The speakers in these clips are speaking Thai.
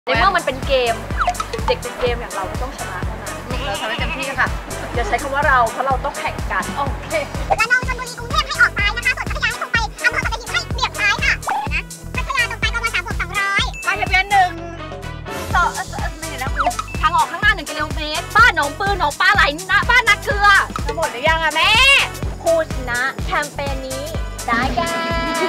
ในเมื่อมันเป็นเกมเด็กเป็นเกมอย่างเราก็ต้องชนะเท่านั้นเราทำให้เต็มที่ค่ะอย่าใช้คำว่าเราเพราะเราต้องแข่งกันโอเคระนองชลบุรีกรุงเทพให้ออกซ้ายนะคะส่วนพัทยาให้ตรงไปอำเภอสัตหีบให้เบี่ยงซ้ายค่ะนะพัทยาตรงไปประมาณ3,200 ไปทะเบียนไม่เห็นนะคุณทางออกข้างหน้า1 กิโลเมตรบ้านหนองปืนหนองปลาไหลนะบ้านนักเกลือจะหมดหรือยังอะแม่ผู้ชนะแคมเปญนี้ได้แก่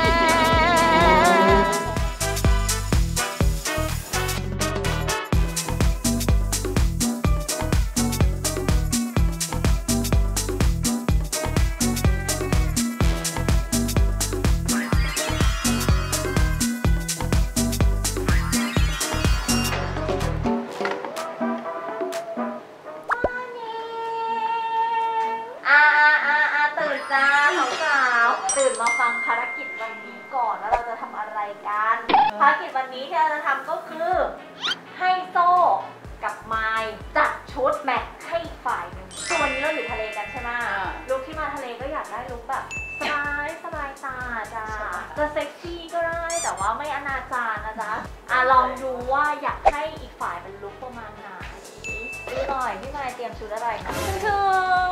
ตื่นจ้าสาวๆตื่นมาฟังภารกิจวันนี้ก่อนว่าเราจะทำอะไรกันภารกิจวันนี้ที่เราจะทำก็คือให้โซ่กับไมล์จัดชุดแมทให้ฝ่ายหนึ่งคือวันนี้เราอยู่ทะเลกันใช่ไหมลุคที่มาทะเลก็อยากได้ลุคแบบสบายตาจ้าจะเซ็กซี่ก็ได้แต่ว่าไม่อนาจารนะจ๊ะลองดูว่าอยากให้อีกฝ่ายเป็นลุคประมาณไหนดูหน่อยพี่ไมล์เตรียมชุดอะไรนะถึง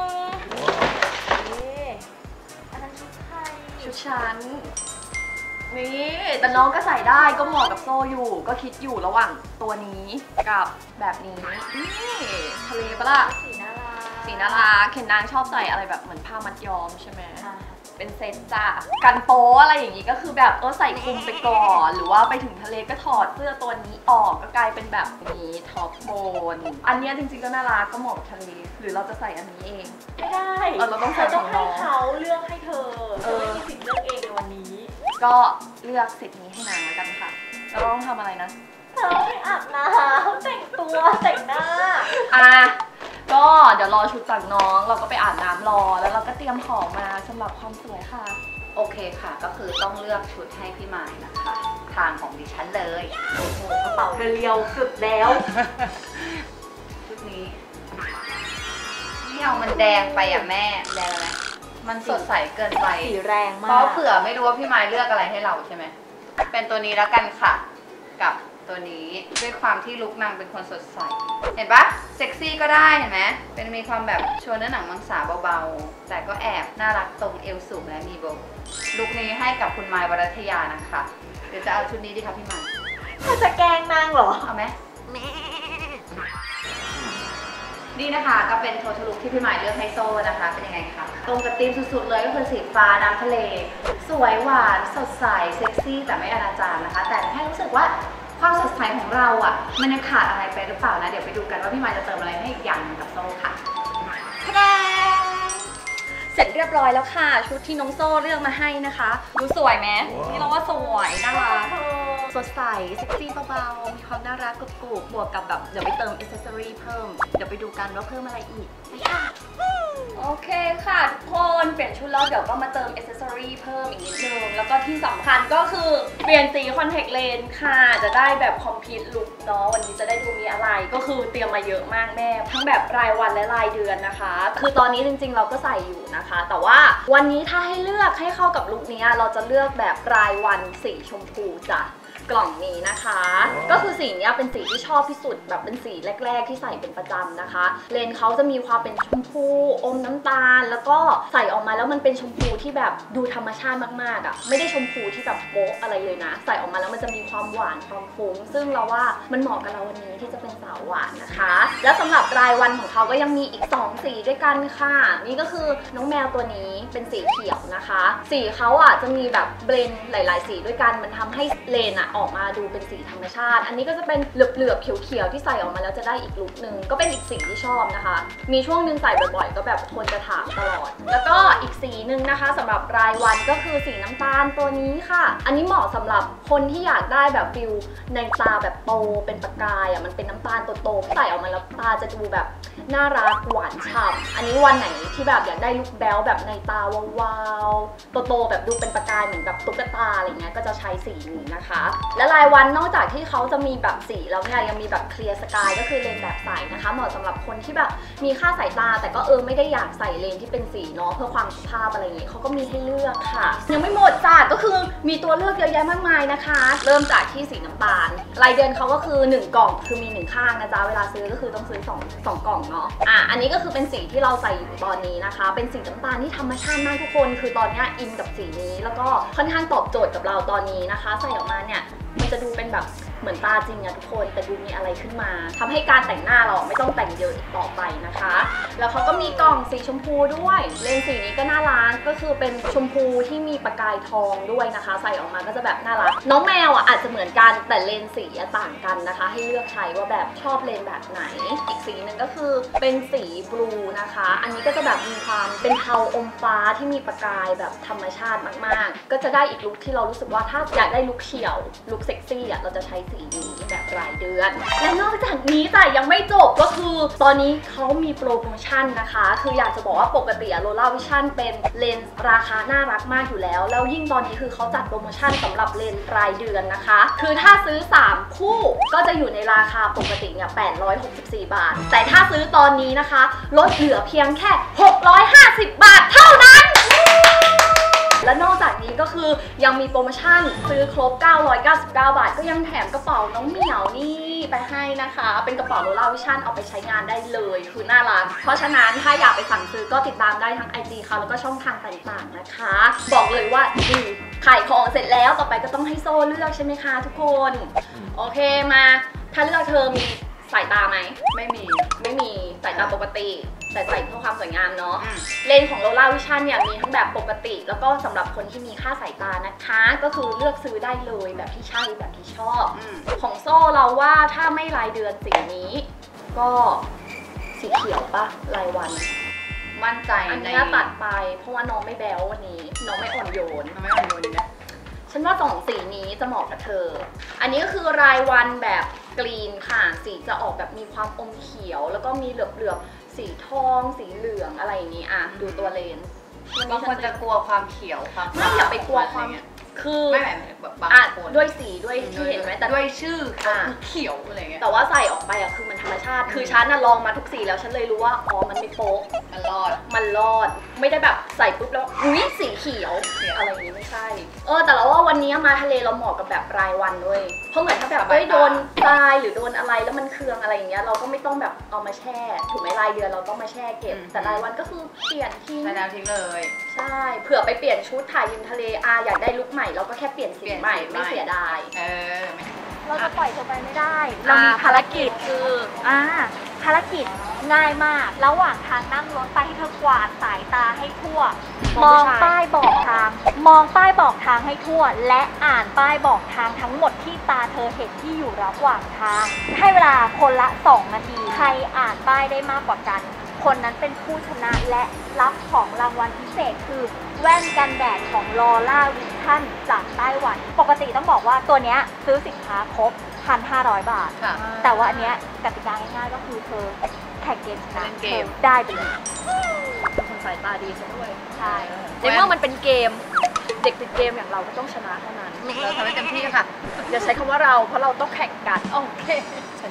อันนั้นชุดไทยชุดชั้นนี่แต่น้องก็ใส่ได้ก็เหมาะกับโซ่อยู่ก็คิดอยู่ระหว่างตัวนี้กับแบบนี้นี่ทะเลปะล่ะสีน่ารักเห็นนางชอบใส่อะไรแบบเหมือนผ้ามัดย้อมใช่ไหมเป็นเซตจ้ะกันโป๊อะไรอย่างนี้ก็คือแบบใส่คลุมไปก่อนหรือว่าไปถึงทะเลก็ถอดเสื้อตัวนี้ออกก็กลายเป็นแบบนี้ท็อปโบนอันนี้จริงๆก็น่ารักก็เหมาะกับทะเลหรือเราจะใส่อันนี้เองไม่ได้เราต้องใส่ของน้องเขาเลือกให้เธอไม่มีสิทธิ์เลือกเองในวันนี้ก็เลือกสิทธิ์นี้ให้นางแล้วกันค่ะแล้วเราต้องทำอะไรนะเราให้อาบน้ำแต่งตัวแต่งหน้าก็เดี๋ยวรอชุดจากน้องเราก็ไปอาบน้ำรอแล้วเราก็เตรียมของมาสำหรับความสวยค่ะโอเคค่ะก็คือต้องเลือกชุดให้พี่มายนะคะทางของดิฉันเลยโอ้โหกระเป๋าเรียวสุดแล้วชุดนี้ไม่เอามันแดงไปอ่ะแม่แดงอะไรมันสดใสเกินไปสีแรงมากเพราะเผื่อไม่รู้ว่าพี่มายเลือกอะไรให้เราใช่ไหมเป็นตัวนี้แล้วกันค่ะกับตัวนี้ด้วยความที่ลุคนางเป็นคนสดใสเห็นปะเซ็กซี่ก็ได้เห็นไหมเป็นมีความแบบโชว์เนื้อหนังมังสาเบาๆแต่ก็แอบน่ารักตรงเอวสูงและมีโบลุคนี้ให้กับคุณมายวรัตยานะคะเดี๋ยวจะเอาชุดนี้ดีครับพี่มายถ้าจะแกล้งนางเหรอเอาไหมนี่นะคะก็เป็นโทนลุคที่พี่มายเลือกให้โซ่นะคะเป็นยังไงคะตรงกับธีมสุดๆเลยก็คือสีฟ้าน้ำทะเลสวยหวานสดใสเซ็กซี่แต่ไม่อนาจารนะคะแต่แค่รู้สึกว่าความสดใสของเราอ่ะมันยังขาดอะไรไปหรือเปล่านะเดี๋ยวไปดูกันว่าพี่มายจะเติมอะไรให้อีกอย่างกับโซ่ค่ะเสร็จเรียบร้อยแล้วค่ะชุดที่น้องโซ่เลือกมาให้นะคะดูสวยไหมนี่เราว่าสวยน่ารักสดใสเซ็กซี่เบาๆมีความน่ารักกรุบๆบวกกับแบบเดี๋ยวไปเติมอิสเซอรี่เพิ่มเดี๋ยวไปดูกันว่าเพิ่มอะไรอีกไปค่ะโอเคค่ะทุกคนเปลี่ยนชุดแล้วเดี๋ยวก็มาเติมอิสเซอรี่เพิ่มอีกนิดนึงแล้วก็ที่สำคัญก็คือเปลี่ยนสีคอนแทคเลนส์ค่ะจะได้แบบคอมพลีทลุคเนาะวันนี้จะได้ดูมีอะไรก็คือเตรียมมาเยอะมากแม่ทั้งแบบรายวันและรายเดือนนะคะคือตอนนี้จริงๆเราก็ใส่อยู่นะคะแต่ว่าวันนี้ถ้าให้เลือกให้เข้ากับลุคนี้เราจะเลือกแบบรายวันสีชมพูจ้ะกล่องนี้นะคะก็คือสีนี้เป็นสีที่ชอบที่สุดแบบเป็นสีแรกๆที่ใส่เป็นประจำนะคะเลนเขาจะมีความเป็นชมพูอมน้ำตาลแล้วก็ใส่ออกมาแล้วมันเป็นชมพูที่แบบดูธรรมชาติมากๆอ่ะไม่ได้ชมพูที่แบบโป๊ะอะไรเลยนะใส่ออกมาแล้วมันจะมีความหวานความฟุ้งซึ่งเราว่ามันเหมาะกับเราวันนี้ที่จะเป็นสาวหวานนะคะแล้วสำหรับรายวันของเขาก็ยังมีอีก2สีด้วยกันค่ะนี่ก็คือน้องแมวตัวนี้เป็นสีเขียวนะคะสีเขาอ่ะจะมีแบบเบลนด์หลายๆสีด้วยกันมันทำให้เลนอ่ะออกมาดูเป็นสีธรรมชาติอันนี้ก็จะเป็นเหลือบๆเขียวๆที่ใส่ออกมาแล้วจะได้อีกลุคนึงก็เป็นอีกสีที่ชอบนะคะมีช่วงนึงใส่บ่อยๆก็แบบคนจะถามตลอดแล้วก็อีกสีนึงนะคะสำหรับรายวันก็คือสีน้ำตาลตัวนี้ค่ะอันนี้เหมาะสำหรับคนที่อยากได้แบบฟิลในตาแบบโตเป็นประกายอ่ะมันเป็นน้ำตาลโตๆใส่ออกมาแล้วตาจะดูแบบน่ารักหวานฉ่ำอันนี้วันไหนที่แบบอยากได้ลุคแบ๊วแบบในตาวาวๆโตๆแบบดูเป็นประกายเหมือนแบบตุ๊กตาอะไรเงี้ยก็จะใช้สีนี้นะคะและรายวันนอกจากที่เขาจะมีแบบสีแล้วเนี่ยยังมีแบบเคลียร์สกายก็คือเลนแบบใสนะคะเหมาะสำหรับคนที่แบบมีค่าสายตาแต่ก็ไม่ได้อยากใส่เลนที่เป็นสีเนาะเพื่อความสุภาพอะไรอย่างเงี้ยเขาก็มีให้เลือกค่ะยังไม่หมดจ้ะก็คือมีตัวเลือกเยอะแยะมากมายนะคะเริ่มจากที่สีน้ำตาลรายเดือนเขาก็คือ1กล่องคือมี1ข้างนะจ๊ะเวลาซื้อก็คือต้องซื้อ2กล่องเนาะอันนี้ก็คือเป็นสีที่เราใส่อยู่ตอนนี้นะคะเป็นสีน้ำตาลที่ธรรมชาติมากทุกคนคือตอนนี้อินกับสีนี้แล้วก็ค่อนข้างตอบโจทย์กับเราตอนนี้นะคะใส่ออกมาเนี่ยมันจะดูเป็นแบบเหมือนตาจริงอะทุกคนแต่ดูมีอะไรขึ้นมาทำให้การแต่งหน้าเราไม่ต้องแต่งเยอะอีกต่อไปนะคะแล้วเขาก็มีกล่องสีชมพูด้วยเลนส์สีนี้ก็น่ารักก็คือเป็นชมพูที่มีประกายทองด้วยนะคะใส่ออกมาก็จะแบบน่ารักน้องแมวอาจจะเหมือนกันแต่เลนส์สีต่างกันนะคะให้เลือกใช้ว่าแบบชอบเลนส์แบบไหนอีกสีหนึ่งก็คือเป็นสีบลูนะคะอันนี้ก็จะแบบมีความเป็นเทาอมฟ้าที่มีประกายแบบธรรมชาติมากๆก็จะได้อีกลุคที่เรารู้สึกว่าถ้าอยากได้ลุคเฉียวลุคเซ็กซี่เราจะใช้สีนี้แบบรายเดือนและนอกจากนี้แต่ยังไม่จบก็คือตอนนี้เขามีโปรโมชั่นนะคะคืออยากจะบอกว่าปกติโลล่าวิชั่นเป็นเลนส์ราคาน่ารักมากอยู่แล้วแล้วยิ่งตอนนี้คือเขาจัดโปรโมชั่นสำหรับเลนส์รายเดือนนะคะคือถ้าซื้อ3คู่ก็จะอยู่ในราคาปกติเนี่ย864 บาทแต่ถ้าซื้อตอนนี้นะคะลดเหลือเพียงแค่650 บาทเท่านั้นและนอกจากนี้ก็คือยังมีโปรโมชั่นซื้อครบ999 บาทก็ยังแถมกระเป๋าน้องเหมียวนี่ไปให้นะคะเป็นกระเป๋าโลล่าวิชั่นเอาไปใช้งานได้เลยคือน่ารักเพราะฉะนั้นถ้าอยากไปสั่งซื้อก็ติดตามได้ทั้ง IG เขาแล้วก็ช่องทางต่างๆนะคะบอกเลยว่าดีขายของเสร็จแล้วต่อไปก็ต้องให้โซ่เลือกใช่ไหมคะทุกคนโอเคมาถ้าเลือกเธอมีสายตาไหมไม่มีสายตาปกติแต่ใส่เพื่อความสวยงามเนาะเลนส์ของโลล่าวิชั่นเนี่ยมีทั้งแบบปกติแล้วก็สำหรับคนที่มีค่าสายตานะคะก็คือเลือกซื้อได้เลยแบบที่ใช่แบบที่ชอบของโซ่เราว่าถ้าไม่รายเดือนสีนี้ก็สีเขียวปะรายวันมั่นใจอันนี้ตัดไปเพราะว่าน้องไม่แบ๊ววันนี้น้องไม่อ่อนโยนนะฉันว่า2สีนี้จะเหมาะกับเธออันนี้ก็คือรายวันแบบกรีนค่ะสีจะออกแบบมีความอมเขียวแล้วก็มีเหลือบสีทองสีเหลืองอะไรอย่างนี้ดูตัวเลนส์บางคนจะกลัวความเขียวครับไม่อย่าไปกลัวความคือไม่แบบบางคนด้วยสีด้วยที่เห็นไหมแต่ด้วยชื่อเขียวอะไรเงี้ยแต่ว่าใส่ออกไปคือมันธรรมชาติคือฉันลองมาทุกสีแล้วฉันเลยรู้ว่ามันไม่โป๊ะมันรอดไม่ได้แบบใส่ปุ๊บแล้วอุ้ยสีเขียวอะไรอย่างนี้ไม่ใช่แต่เราว่าวันนี้มาทะเลเราเหมาะกับแบบรายวันด้วยเพราะเหมือนถ้าแบบโดนทรายหรือโดนอะไรแล้วมันเคืองอะไรอย่างเงี้ยเราก็ไม่ต้องแบบเอามาแช่ถูกไหมรายเดือนเราต้องมาแช่เก็บแต่รายวันก็คือเปลี่ยนทิ้งเลยใช่เผื่อไปเปลี่ยนชุดถ่ายริมทะเลอยากได้ลุคใหม่เราก็แค่เปลี่ยนสีใหม่ไม่เสียดายเราจะปล่อยเธอไปไม่ได้เรามีภารกิจคือภารกิจง่ายมากระหว่างทางนั่งรถไปให้เธอกวาดสายตาให้ทั่วมองป้ายบอกทางให้ทั่วและอ่านป้ายบอกทางทั้งหมดที่ตาเธอเห็นที่อยู่ระหว่างทางให้เวลาคนละ2 นาทีใครอ่านป้ายได้มากกว่ากันคนนั้นเป็นผู้ชนะและรับของรางวัลพิเศษคือแว่นกันแดดของลอล่าวิชั่นจากไต้หวันปกติต้องบอกว่าตัวเนี้ยซื้อสินค้าครบ 1,500 บาทแต่ว่าอันเนี้ยกติกาง่ายๆก็คือเธอแข่งเกมชนะเธอได้ไปเลยเป็นคนสายตาดีซะด้วยใช่ในเมื่อมันเป็นเกมเด็กติดเกมอย่างเราก็ต้องชนะเท่านั้นเราทำให้เต็มที่ค่ะอย่าใช้คำว่าเราเพราะเราต้องแข่งกันโอเคฉัน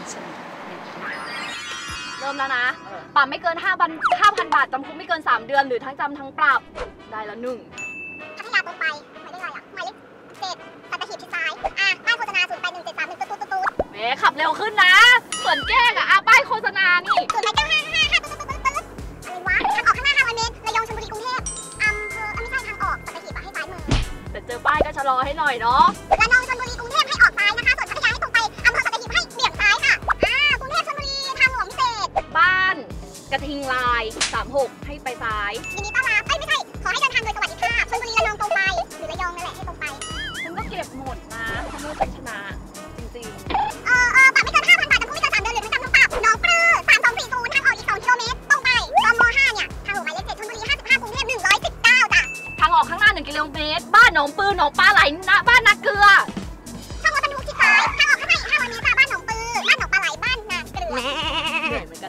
เริ่มแล้วนะปรับไม่เกิน5,000 บาทจำคุกไม่เกิน3 เดือนหรือทั้งจำทั้งปรับได้ละ1 พัทยาตรงไปหมายเลขอะไรหมายเลข7สัตหีบชิดซ้ายป้ายโฆษณา081731ตุ๊ดแหมขับเร็วขึ้นนะเหมือนแกล้งป้ายโฆษณานี่ 089555ตุ๊ดอะไรวะทางออกข้างหน้า500 เมตรระยองชลบุรีกรุงเทพอำเภอไม่ใช่ทางออกสัตหีบให้ซ้ายมือแต่เจอป้ายก็ชะลอให้หน่อยเนาะระนองชลบุรีกรุงเทพให้ออกซ้ายนะคะส่วนพัทยาให้ตรงไปอำเภอสัตหีบให้เบี่ยงซ้ายค่ะกรุงเทพชลบุรีทางหลวงพิเศษบ้านกระทิงลาย36ให้ไปซ้ายยินดีต้อนรับไม่ใช่ขอให้เดินทางโดยสวัสดิภาพชลบุรีระนองตรงไปหรือระยองนั่นแหละให้ตรงไปฉันก็เก็บหมดนะฉันไม่เป็นชนะจริงๆปรับไม่เกิน5,000 บาทจำคุกไม่เกิน3 เดือนหรือทั้งจำทั้งปรับหนองปลือ3240ทางออกอีก2 กิโลเมตรตรงไปกม5เนี่ยทางหลวงหมายเลข7ชลบุรี55กรุงเทพ119จ้ะทางออกข้างหน้า1 กิโลเมตรบ้านหนองปือหนองปลาไหลนะบ้านนาเกลือทางออกถนนชิดซ้ายทางออกข้างหน้าอีก500 เมตรบ้านหนองปือบ้านหนองปลาไหลบ้านนาเกลือเหนื่อยเหมือนกันนะ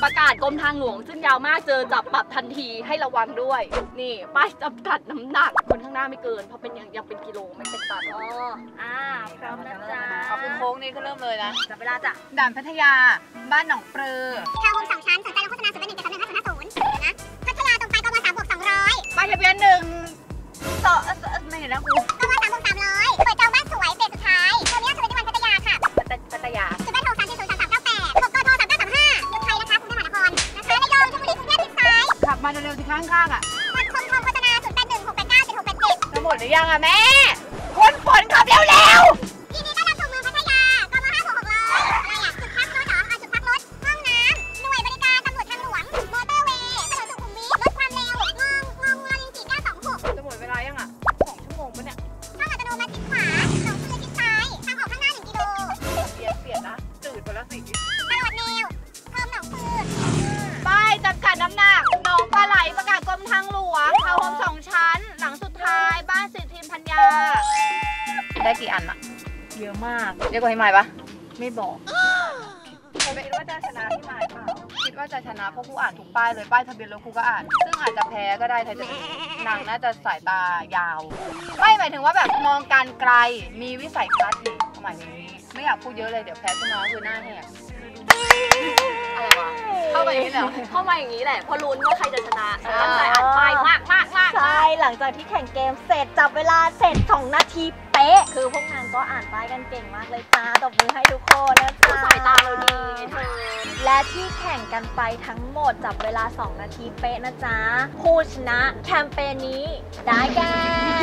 ประกาศกรมทางหลวงซึ่งยาวมากเจอจับปรับทันทีให้ระวังด้วย นี่ป้ายจำกัดน้ำหนักคนข้างหน้าไม่เกินเพราะเป็นยังเป็นกิโลไม่เป็นตันพร้อมนะจ๊ะเอาคือโค้งนี้ก็เริ่มเลยนะจับเวลาจ้ะด่านพัทยา บ้านหนองปลือทาวน์โฮม2 ชั้น สนใจลงโฆษณา0 1 7 3 1 5 0 5 0นะ พัทยาตรงไปกม3 บวก 200 ป้ายทะเบียนหนึ่งต่อไม่เห็นนะครูกม3 บวก 300 เปิดจองบ้านสวยเฟสสุดท้ายโทรเมียสุริวันพัทยาค่ะพัทยา 0 8 6 3 4 0 3 3 9 8 6 กท 3935รถไทยนะคะกรุงเทพมหานครนะคะระยองชลบุรีกรุงเทพชิดซ้ายขับมาเร็วๆสิข้างๆอ่ะวัดคมทองโฆษณา0 8 1 6 8 9 7 6 8 7 จะหมดหรือยังอ่ะแม่คนฝนขับเร็วยินดีต้อนรับสู่เมืองพัทยากม5 6 600อะไรอ่ะจุดพักรถเหรอจุดพักรถห้องน้ำหน่วยบริการตำรวจทางหลวงมอเตอร์เวย์ถนนสุขุมวิทลดความเร็วงลิง4 9 2 6 ๆจะหมดเวลายังอ่ะ2 ชั่วโมงปะเนี่ยช่องอัตโนมัติชิดขวาหนองคือชิดซ้าย ทางออกข้างหน้า1 กิโลเปลี่ยนนะจืดไปแล้วสิตลอดแนวเพิ่มหนองคือป้ายจำกัดน้ำหนักหนองปลาไหลประกาศกรมทางหลวงทาวน์โฮม2 ชั้น หลังสุดท้ายบ้านสิทธิพัญญาได้กี่อันอะเยอะมากเรียกว่าให้ไม้ปะไม่บอกคิดว่าจะชนะที่ไม้เปล่าคิดว่าจะชนะเพราะครูอ่านทุกป้ายเลยป้ายทะเบียนรถครูก็อ่าน ซึ่งอาจจะแพ้ก็ได้ถ้าจะนางน่าจะสายตายาวไม่หมายถึงว่าแบบมองการไกลมีวิสัยทัศน์นี่หมายถึงนี้ไม่อยากพูดเยอะเลยเดี๋ยวแพ้ขึ้นมาคือหน้าแหกอะไรวะเข้าไปอย่างนี้เหรอเข้ามาอย่างนี้แหละเพราะลุ้นว่าใครจะชนะตั้งใจอ่านป้ายมากใช่หลังจากที่แข่งเกมเสร็จจับเวลาเสร็จ2 นาทีเป๊ะ คือพวกนางก็อ่านป้ายกันเก่งมากเลยจ้าตบมือให้ทุกคนนะจ๊ะสายตาเราดีไงเธอและที่แข่งกันไปทั้งหมดจับเวลา2 นาทีเป๊ะนะจ๊ะผู้ชนะแคมเปญนี้ได้แก่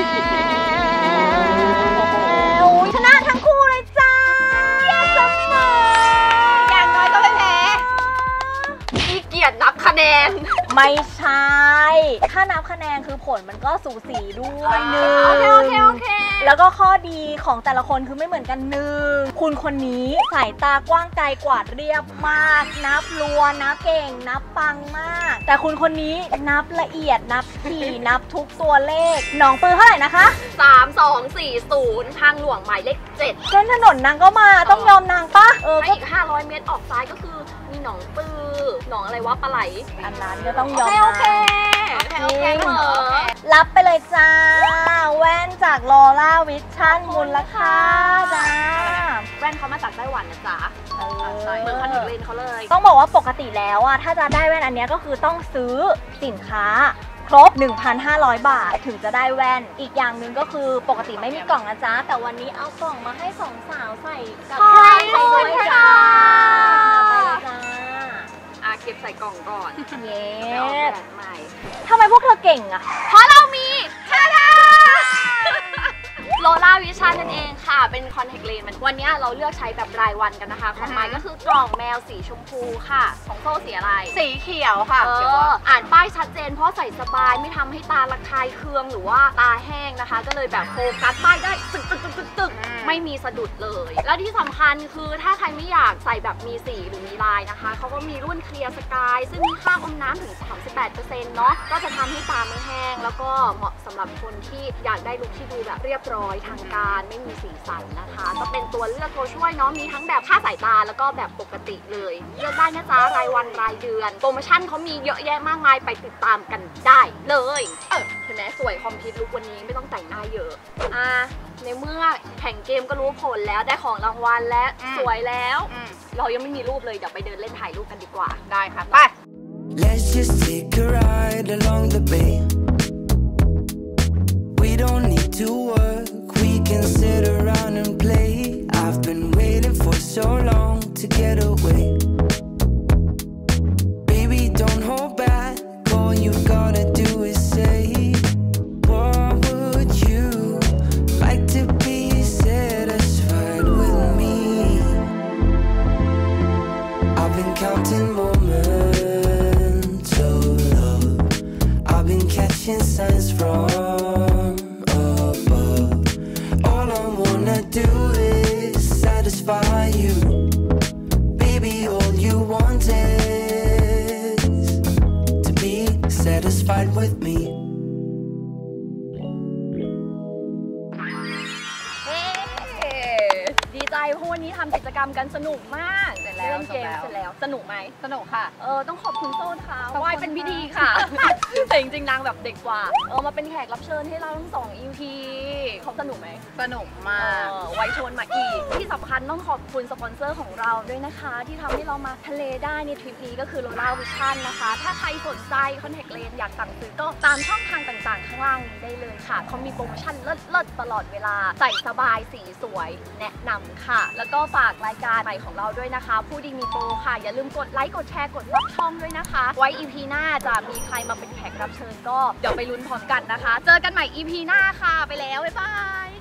อุ๊ยชนะทั้งคู่เลยจ้าเสมออย่างน้อยก็ไม่แพ้ขี้เกียจนับคะแนนไม่ใช่ ถ้านับคะแนนคือผลมันก็สูสีด้วยหนึ่งโอเคแล้วก็ข้อดีของแต่ละคนคือไม่เหมือนกันหนึ่งคุณคนนี้สายตากว้างไกลกวาดเรียบมาก นับรัวนับเก่ง นับปังมาก แต่คุณคนนี้นับละเอียดนับถี่ นับทุกตัวเลขหนองปือเท่าไหร่นะคะ 3240 ทางหลวงหมายเลข 7 เส้นถนนนางก็มาต้องยอมนางปะให้ก็อีก500 เมตรออกซ้ายก็คือมีหนองปือหนองอะไรวะปลาไหลอันนั้นก็ต้องยอมโอเคนางโอเคเหรอรับไปเลยจ้า แว่นจากลอร่าวิชั่นมูลค่าจ้าแว่นเขามาจากไต้หวันนะจ๊ะเออเมืองคอนเทคเลนส์เขาเลยต้องบอกว่าปกติแล้วอะถ้าจะได้แว่นอันเนี้ยก็คือต้องซื้อสินค้าครบ 1,500 บาทถึงจะได้แว่น อีกอย่างหนึ่งก็คือปกติไม่มีกล่องนะจ๊ะ แต่วันนี้เอากล่องมาให้สองสาวใส่กับขอบคุณใส่ด้วยจ้าค่ะไปเลยจ้าเก็บใส่กล่องก่อนเย้ไปออกแบบใหม่ทำไมพวกเธอเก่งอะเพราะเรามีทาดาโลล่าวิชั่นนั่นเองค่ะ เป็นคอนแทคเลนส์วันนี้เราเลือกใช้แบบรายวันกันนะคะ ของไม้ก็คือกล่องแมวสีชมพูค่ะ ของโซ่สีอะไรสีเขียวค่ะเขียวอ่านป้ายชัดเจนเพราะใส่สบายไม่ทำให้ตาระคายเคืองหรือว่าตาแห้งนะคะ ก็เลยแบบโฟกัสป้ายได้ตึกไม่มีสะดุดเลย แล้วที่สำคัญคือถ้าใครไม่อยากใส่แบบมีสีหรือมีลายนะคะเขาก็มีรุ่นเคลียร์สกายซึ่งมีค่าอมน้ำถึง 38% เนาะก็จะทำให้ตาไม่แห้งแล้วก็เหมาะสำหรับคนที่อยากได้ลุคที่ดูแบบเรียบร้อยทางการไม่มีสีสันนะคะ ก็เป็นตัวเลือกตัวช่วยเนาะมีทั้งแบบค่าสายตาแล้วก็แบบปกติเลยเลือกได้นะจ๊ะรายวันรายเดือนโปรโมชั่นเขามีเยอะแยะมากมายไปติดตามกันได้เลยเห็นไหมสวยคอมพิวต์ลุควันนี้ไม่ต้องแต่งหน้าเยอะในเมื่อแข่งเกมก็รู้ผลแล้วได้ของรางวัลและสวยแล้วเรายังไม่มีรูปเลยเดี๋ยวไปเดินเล่นถ่ายรูปกันดีกว่าได้ค่ะไป Let's just take a ride along the bay. We don't need to work, we can sit around and play. I've been waiting for so long to get away. Baby, don't hold back, all you gotta do is say, what would you like to be satisfied with me? I've been counting moments of love, I've been catching signs from above. All I wanna do is satisfy you. Baby, all you want is to be satisfied with me. ดีใจเพราะวันนี้ทำกิจกรรมรรมกันสนุกมากเสร็จแล้วเล่นเกมเสร็จแล้วสนุกไหมสนุกค่ะต้องขอบคุณโซ่นะคะขอบคุณไหว้เป็นพิธีค่ะ แต่จริงๆนางแบบเด็กกว่ามาเป็นแขกรับเชิญให้เราทั้ง2 EP เขาสนุกไหมสนุกมากไว้ชวนมาอีกที่สำคัญต้องขอบคุณสปอนเซอร์ของเราด้วยนะคะ ที่ทำให้เรามาทะเลได้ในทริปนี้ก็คือ Lola Vision นะคะ ถ้าใครสนใจคอนแทคเลนส์อยากสั่งซื้อก็ตามช่องทางต่างๆ ข้างล่างนี้ได้เลยค่ะเขามีโปรโมชั่นเลิศๆตลอดเวลาใส่สบายสีสวยแนะนำค่ะ แล้วก็ฝากรายการใหม่ของเราด้วยนะคะ ผู้ดีมีโปรค่ะ อย่าลืมกดไลค์กดแชร์กดซับช่องด้วยนะคะ ไว้ EP หน้าจะมีใครมาเป็นแขกรับเชิญก็เดี๋ยวไปลุ้นพร้อมกันนะคะ เจอกันใหม่ EP หน้าค่ะไปแล้วบ๊ายบาย